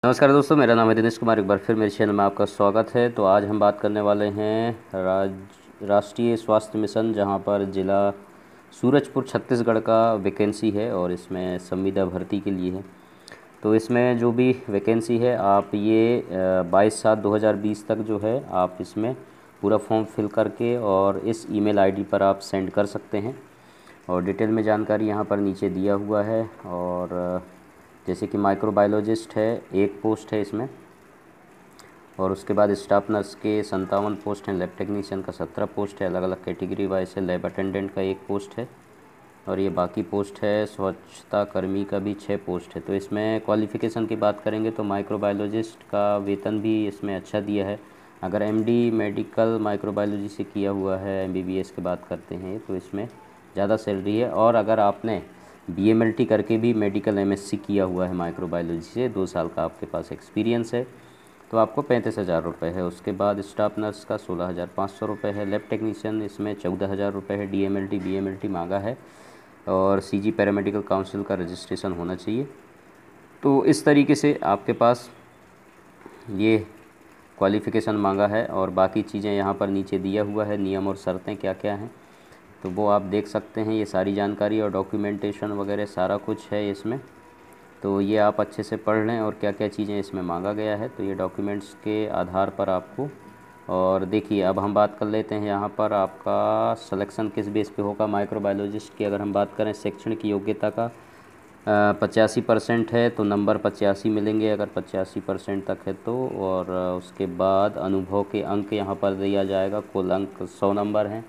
नमस्कार दोस्तों, मेरा नाम है दिनेश कुमार। एक बार फिर मेरे चैनल में आपका स्वागत है। तो आज हम बात करने वाले हैं राष्ट्रीय स्वास्थ्य मिशन, जहां पर ज़िला सूरजपुर छत्तीसगढ़ का वैकेंसी है और इसमें संविदा भर्ती के लिए है। तो इसमें जो भी वैकेंसी है, आप ये 22/7/2020 तक जो है आप इसमें पूरा फॉर्म फिल करके और इस ईमेल आईडी पर आप सेंड कर सकते हैं। और डिटेल में जानकारी यहाँ पर नीचे दिया हुआ है। और जैसे कि माइक्रोबायोलॉजिस्ट है, एक पोस्ट है इसमें, और उसके बाद स्टाफ नर्स के 57 पोस्ट हैं, लैब टेक्नीशियन का 17 पोस्ट है, अलग अलग कैटेगरी वाइज है। लैब अटेंडेंट का एक पोस्ट है और ये बाकी पोस्ट है। स्वच्छता कर्मी का भी 6 पोस्ट है। तो इसमें क्वालिफ़िकेशन की बात करेंगे तो माइक्रोबायोलॉजिस्ट का वेतन भी इसमें अच्छा दिया है। अगर एमडी मेडिकल माइक्रोबायोलॉजी से किया हुआ है, एमबीबीएस की बात करते हैं, तो इसमें ज़्यादा सैलरी है। और अगर आपने बीएमएलटी करके भी मेडिकल एमएससी किया हुआ है माइक्रोबायोलॉजी से, 2 साल का आपके पास एक्सपीरियंस है, तो आपको 35,000 रुपये है। उसके बाद स्टाफ नर्स का 16,500 रुपये है। लैब टेक्नीशियन इसमें 14,000 रुपये है। डीएमएलटी बीएमएलटी मांगा है और सीजी पैरामेडिकल काउंसिल का रजिस्ट्रेशन होना चाहिए। तो इस तरीके से आपके पास ये क्वालिफ़िकेशन मांगा है और बाकी चीज़ें यहाँ पर नीचे दिया हुआ है, नियम और शर्तें क्या क्या हैं, तो वो आप देख सकते हैं। ये सारी जानकारी और डॉक्यूमेंटेशन वगैरह सारा कुछ है इसमें। तो ये आप अच्छे से पढ़ लें और क्या क्या चीज़ें इसमें मांगा गया है, तो ये डॉक्यूमेंट्स के आधार पर आपको। और देखिए, अब हम बात कर लेते हैं यहाँ पर आपका सिलेक्शन किस बेस पे होगा। माइक्रोबायोलॉजिस्ट की अगर हम बात करें, शैक्षणिक योग्यता का 85% है तो नंबर 85 मिलेंगे, अगर 85% तक है तो। और उसके बाद अनुभव के अंक यहाँ पर दिया जाएगा, कुल अंक 100 नंबर हैं।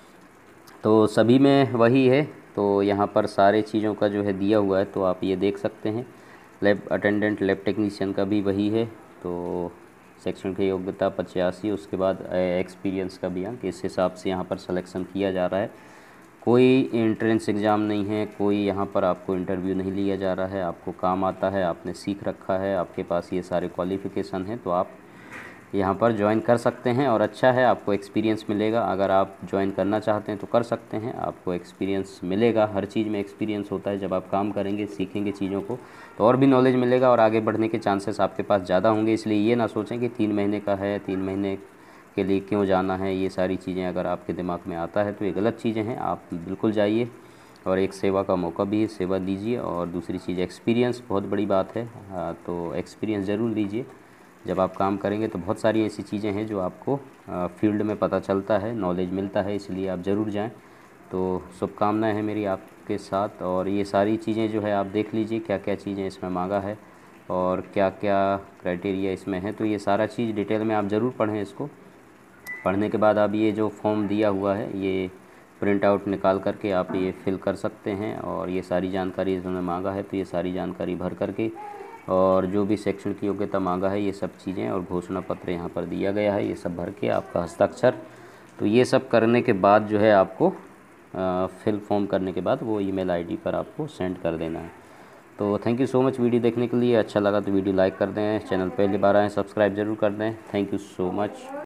तो सभी में वही है, तो यहाँ पर सारे चीज़ों का जो है दिया हुआ है, तो आप ये देख सकते हैं। लैब अटेंडेंट लैब टेक्नीशियन का भी वही है। तो सेक्शन की योग्यता 85, उसके बाद एक्सपीरियंस का भी अंक, इस हिसाब से यहाँ पर सिलेक्शन किया जा रहा है। कोई एंट्रेंस एग्ज़ाम नहीं है, कोई यहाँ पर आपको इंटरव्यू नहीं लिया जा रहा है। आपको काम आता है, आपने सीख रखा है, आपके पास ये सारे क्वालिफ़िकेशन हैं, तो आप यहाँ पर ज्वाइन कर सकते हैं। और अच्छा है, आपको एक्सपीरियंस मिलेगा। अगर आप ज्वाइन करना चाहते हैं तो कर सकते हैं, आपको एक्सपीरियंस मिलेगा। हर चीज़ में एक्सपीरियंस होता है। जब आप काम करेंगे, सीखेंगे चीज़ों को, तो और भी नॉलेज मिलेगा और आगे बढ़ने के चांसेस आपके पास ज़्यादा होंगे। इसलिए ये ना सोचें कि 3 महीने का है, 3 महीने के लिए क्यों जाना है। ये सारी चीज़ें अगर आपके दिमाग में आता है तो ये गलत चीज़ें हैं। आप बिल्कुल जाइए और एक सेवा का मौका भी है, सेवा दीजिए। और दूसरी चीज़ एक्सपीरियंस बहुत बड़ी बात है। तो एक्सपीरियंस ज़रूर लीजिए। जब आप काम करेंगे तो बहुत सारी ऐसी चीज़ें हैं जो आपको फील्ड में पता चलता है, नॉलेज मिलता है, इसलिए आप ज़रूर जाएं। तो शुभकामनाएं हैं मेरी आपके साथ। और ये सारी चीज़ें जो है आप देख लीजिए, क्या क्या चीज़ें इसमें मांगा है और क्या क्या क्राइटेरिया इसमें है। तो ये सारा चीज़ डिटेल में आप ज़रूर पढ़ें। इसको पढ़ने के बाद आप ये जो फॉर्म दिया हुआ है, ये प्रिंट आउट निकाल करके आप ये फिल कर सकते हैं। और ये सारी जानकारी इन्होंने मांगा है, तो ये सारी जानकारी भर करके, और जो भी सेक्शन की योग्यता मांगा है, ये सब चीज़ें और घोषणा पत्र यहाँ पर दिया गया है, ये सब भर के आपका हस्ताक्षर। तो ये सब करने के बाद जो है आपको फिल फॉर्म करने के बाद वो ईमेल आईडी पर आपको सेंड कर देना है। तो thank you so much video देखने के लिए। अच्छा लगा तो वीडियो लाइक कर दें, चैनल पहली बार आएँ सब्सक्राइब ज़रूर कर दें। Thank you so much.